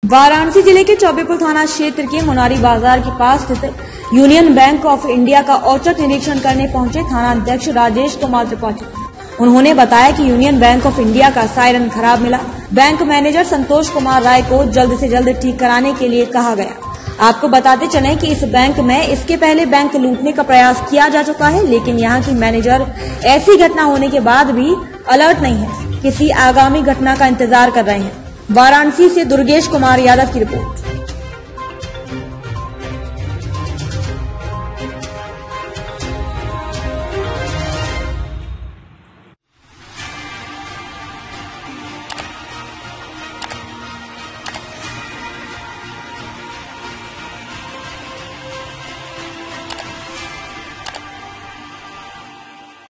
वाराणसी जिले के चौबेपुर थाना क्षेत्र के मुनारी बाजार के पास स्थित यूनियन बैंक ऑफ इंडिया का औचक निरीक्षण करने पहुंचे थाना अध्यक्ष राजेश कुमार त्रिपाठी। उन्होंने बताया कि यूनियन बैंक ऑफ इंडिया का सायरन खराब मिला। बैंक मैनेजर संतोष कुमार राय को जल्द से जल्द ठीक कराने के लिए कहा गया। आपको बताते चलें कि इस बैंक में इसके पहले बैंक लूटने का प्रयास किया जा चुका है, लेकिन यहाँ की मैनेजर ऐसी घटना होने के बाद भी अलर्ट नहीं है, किसी आगामी घटना का इंतजार कर रहे हैं। वाराणसी से दुर्गेश कुमार यादव की रिपोर्ट।